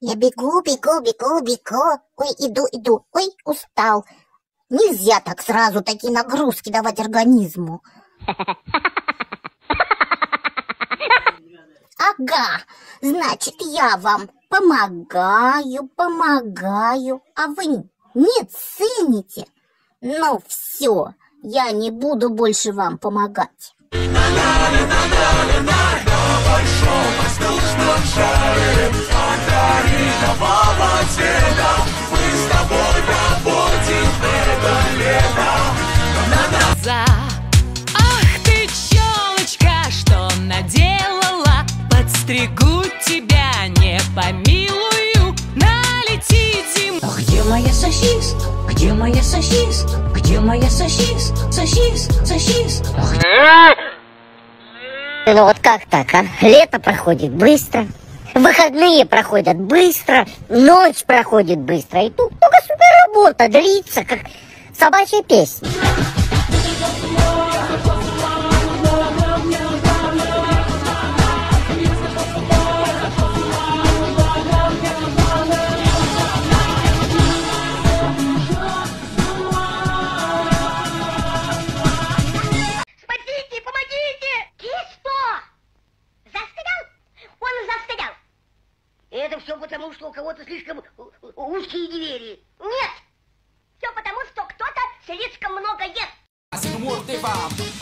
Я бегу, бегу, бегу, бегу. Ой, иду. Ой, устал. Нельзя так сразу такие нагрузки давать организму. Ага, значит, я вам помогаю, а вы не цените. Ну все, я не буду больше вам помогать. Ах ты, челочка, что наделала? Подстригу тебя, не помилую, налетит зима. А где моя сосиска? Где моя сосиска? Где моя сосиска? Сосиска. Ну вот как так, а? Лето проходит быстро, выходные проходят быстро, ночь проходит быстро, и тут только супер работа длится, как собачья песня. Спасите, помогите! И что? Застрял? Он застрял. Это все потому, что у кого-то слишком узкие двери. Нет! Все потому, что кто-то слишком много ест.